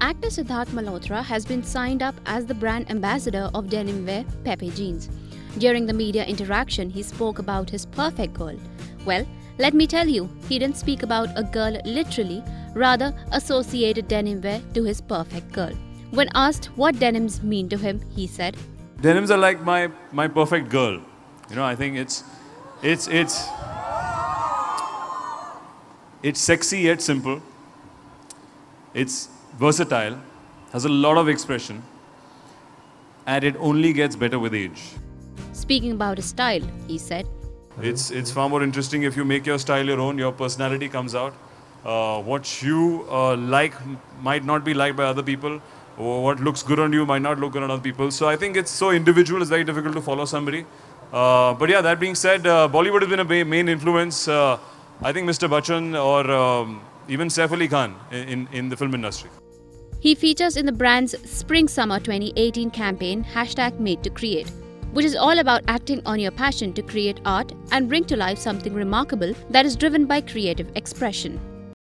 Actor Sidharth Malhotra has been signed up as the brand ambassador of denim wear Pepe Jeans. During the media interaction, he spoke about his perfect girl. Well, let me tell you, he didn't speak about a girl literally, rather associated denim wear to his perfect girl. When asked what denims mean to him, he said, "Denims are like my perfect girl. I think it's sexy yet simple. It's versatile, has a lot of expression, and it only gets better with age." Speaking about his style, he said, It's far more interesting if you make your style your own, your personality comes out. What you like might not be liked by other people, or what looks good on you might not look good on other people. So I think it's so individual, it's very difficult to follow somebody. But yeah, that being said, Bollywood has been a main influence. I think Mr. Bachchan or even Saif Ali Khan in the film industry. He features in the brand's Spring-Summer 2018 campaign #Made to Create, which is all about acting on your passion to create art and bring to life something remarkable that is driven by creative expression.